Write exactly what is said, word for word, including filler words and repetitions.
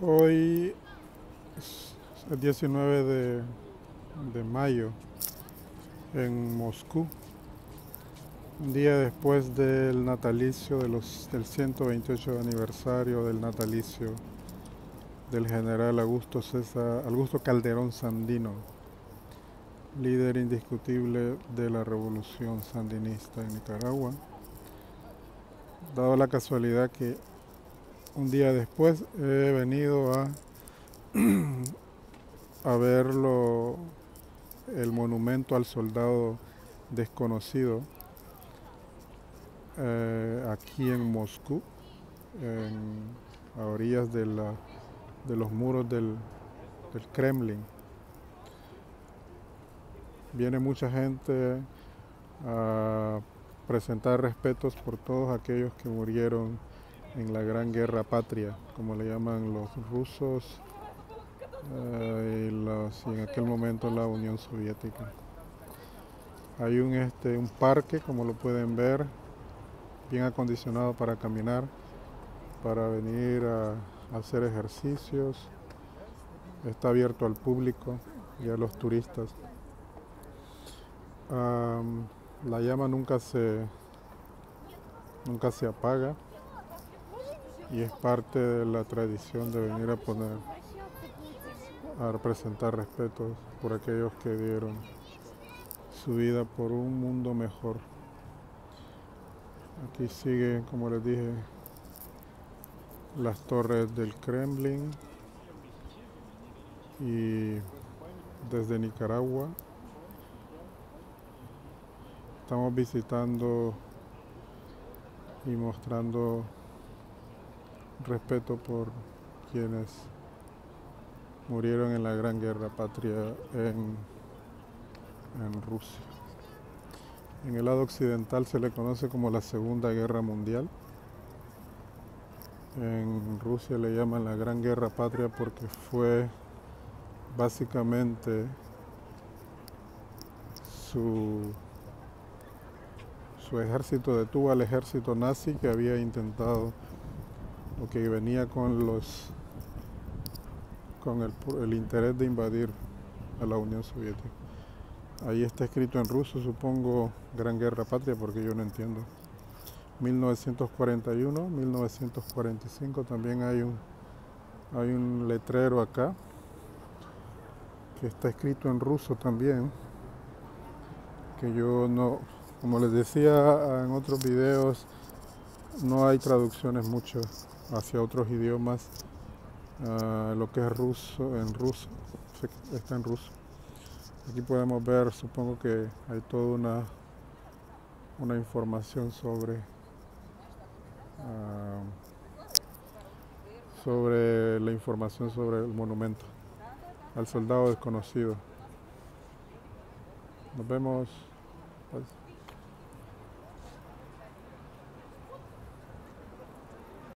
Hoy es el diecinueve de, de mayo en Moscú, un día después del natalicio de los, del ciento veintiocho aniversario del natalicio del general Augusto César, Augusto Calderón Sandino, líder indiscutible de la revolución sandinista en Nicaragua. Dado la casualidad que un día después he venido a, a verlo, el monumento al soldado desconocido, eh, aquí en Moscú, en, a orillas de, la, de los muros del, del Kremlin. Viene mucha gente a presentar respetos por todos aquellos que murieron en la Gran Guerra Patria, como le llaman los rusos eh, y, los, y en aquel momento la Unión Soviética. Hay un, este, un parque, como lo pueden ver, bien acondicionado para caminar, para venir a, a hacer ejercicios. Está abierto al público y a los turistas. Um, la llama nunca se, nunca se apaga y es parte de la tradición de venir a poner, a representar respeto por aquellos que dieron su vida por un mundo mejor. Aquí sigue, como les dije, las torres del Kremlin y desde Nicaragua estamos visitando y mostrando respeto por quienes murieron en la Gran Guerra Patria en, en Rusia. En el lado occidental se le conoce como la Segunda Guerra Mundial. En Rusia le llaman la Gran Guerra Patria porque fue básicamente su, su ejército detuvo al ejército nazi que había intentado o que venía con los con el, el interés de invadir a la Unión Soviética. Ahí está escrito en ruso, supongo, Gran Guerra Patria, porque yo no entiendo. mil novecientos cuarenta y uno, mil novecientos cuarenta y cinco, también hay un, hay un letrero acá que está escrito en ruso también, que yo no, como les decía en otros videos, no hay traducciones mucho hacia otros idiomas. Uh, lo que es ruso, en ruso, está en ruso. Aquí podemos ver, supongo que hay toda una, una información sobre, uh, sobre la información sobre el monumento al soldado desconocido. Nos vemos. Pues.